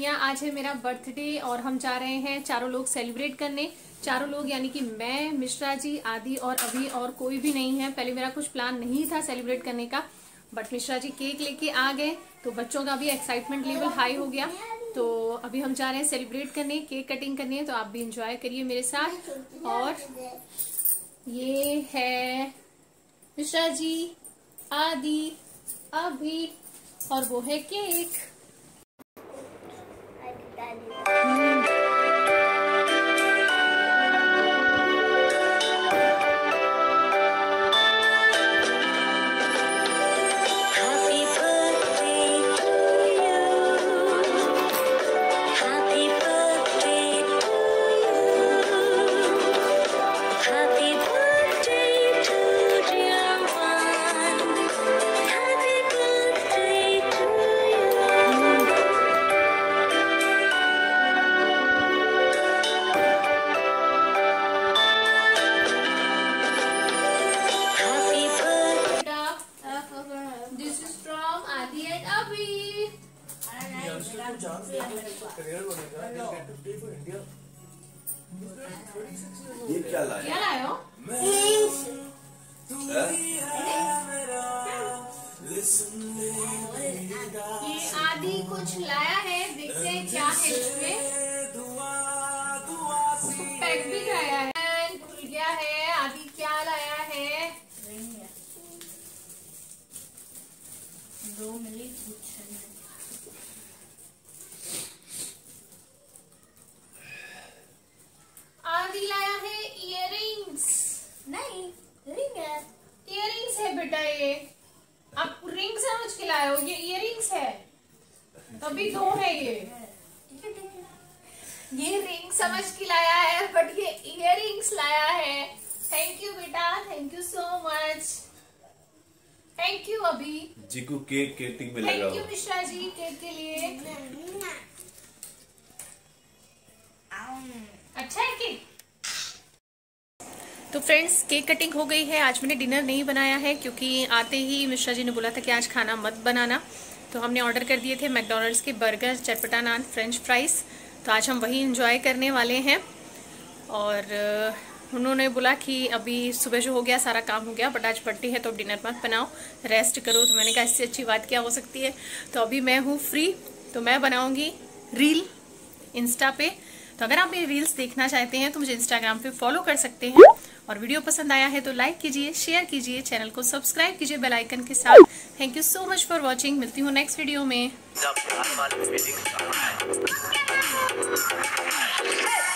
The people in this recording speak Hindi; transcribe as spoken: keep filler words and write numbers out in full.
दुनिया, आज है मेरा बर्थडे और हम जा रहे हैं चारों लोग सेलिब्रेट करने। चारों लोग यानी कि मैं, मिश्रा जी, आदि और अभी, और कोई भी नहीं है। पहले मेरा कुछ प्लान नहीं था सेलिब्रेट करने का, बट मिश्रा जी केक लेके आ गए तो बच्चों का भी एक्साइटमेंट लेवल हाई हो गया। तो अभी हम जा रहे हैं सेलिब्रेट करने, केक कटिंग करने, तो आप भी एंजॉय करिए मेरे साथ। और ये है मिश्रा जी, आदि, अभी, और वो है केक। ये क्या लाया? क्या लाए हो? ये आदि कुछ लाया है, देखते हैं क्या है इसमें। पैक भी लाया है, खुल गया है। आदि क्या लाया है? दो मिली आदि लाया है इयररिंग्स। नहीं, रिंग है। इयररिंग्स है बेटा, ये आप रिंग समझ के लाए हो, ये इयररिंग्स है। तभी दो है ये ये रिंग समझ के लाया है, बट ये इयररिंग्स लाया है। थैंक यू बेटा, thank you so much. Thank you अभी जीकू केक केटिंग में लगा। Thank you Mishra ji cake के लिए। अच्छा है केक। तो फ्रेंड्स, केक कटिंग हो गई है। आज मैंने डिनर नहीं बनाया है क्योंकि आते ही मिश्रा जी ने बोला था कि आज खाना मत बनाना, तो हमने ऑर्डर कर दिए थे मैकडॉनल्ड्स के बर्गर, चटपटा नान, फ्रेंच फ्राइज़। तो आज हम वही एंजॉय करने वाले हैं। और उन्होंने बोला कि अभी सुबह जो हो गया सारा काम हो गया, बट आज बर्थडे है तो डिनर मत बनाओ, रेस्ट करो। तो मैंने कहा इससे अच्छी बात क्या हो सकती है। तो अभी मैं हूँ फ्री, तो मैं बनाऊँगी रील इंस्टा पे। तो अगर आप मेरी रील्स देखना चाहते हैं तो मुझे इंस्टाग्राम पे फॉलो कर सकते हैं। और वीडियो पसंद आया है तो लाइक कीजिए, शेयर कीजिए, चैनल को सब्सक्राइब कीजिए बेल आइकन के साथ। Thank you so much for watching. मिलती हूँ नेक्स्ट वीडियो में।